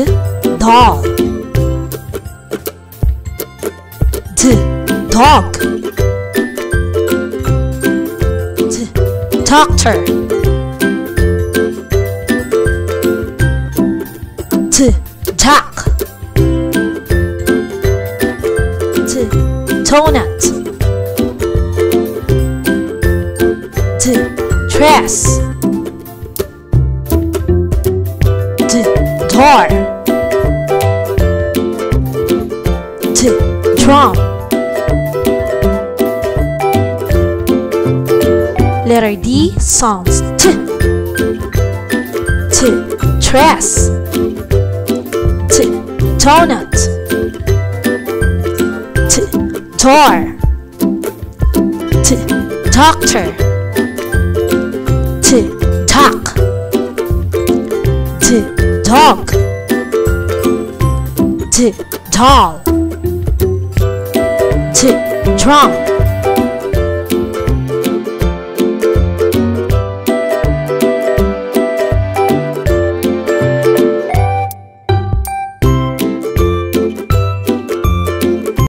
doll. Dog. Doctor. Duck. Donut. Dress. Door. Drum. Letter D sounds dress, donut, door, doctor, duck, dog, doll, drum.